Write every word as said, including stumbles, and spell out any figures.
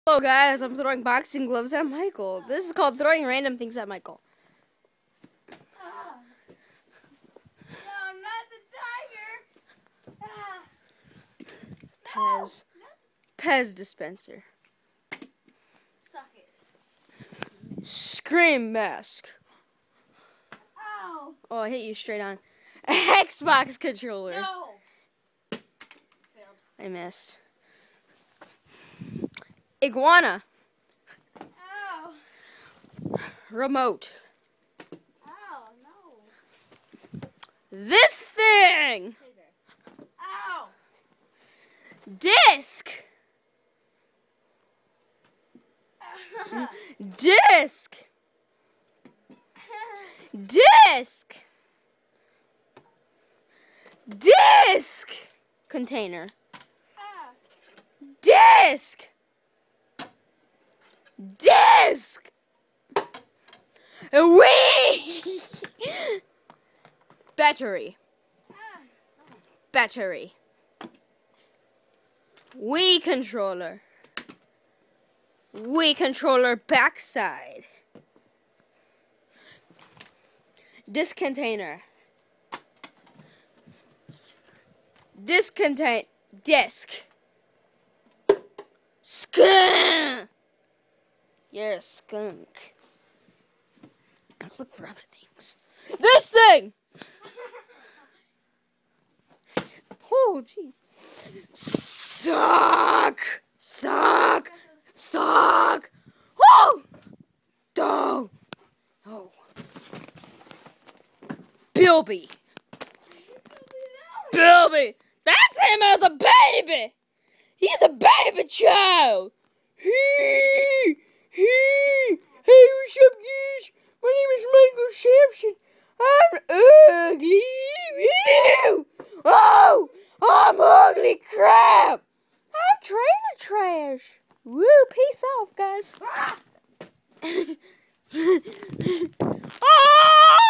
Hello guys, I'm throwing boxing gloves at Michael. This is called throwing random things at Michael. Ah. No, not the tiger. Ah. Pez. Pez dispenser. Suck it. Scream mask. Ow. Oh, I hit you straight on. Xbox controller. No. Failed. I missed. Iguana. Ow. Remote. Ow, no. This thing. Ow. Disc. Disc. Disc. Disc. Container. Ah. Disc. Disc. Wee. Battery. Ah. Battery. Wii controller. Wii controller backside. Disc container. Disc contain disc. Skunk. You're a skunk. Let's look for other things. This thing. Oh, jeez. Suck. Suck. Suck. Oh. Oh. Oh. Bilby. Bilby. That's him as a baby. He's a baby child. He. He. Hey, what's up, guys? My name is Michael Sampson. I'm ugly. Ew. Oh, I'm ugly crap. I'm trainer trash. Woo, peace off, guys. Ah!